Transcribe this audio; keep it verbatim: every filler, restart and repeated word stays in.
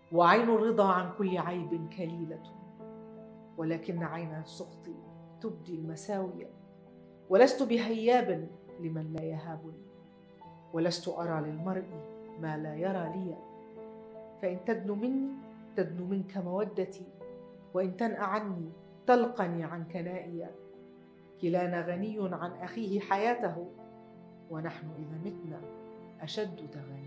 وعين الرضا عن كل عيب كليلة، ولكن عين السخط تبدي المساوية. ولست بهياب لمن لا يهابني، ولست أرى للمرء ما لا يرى لي. فإن تدن مني تدن منك مودتي، وإن تنأ عني تلقني عنك نائيا. كلانا غني عن أخيه حياته، ونحن إذا متنا أشد تغنيا.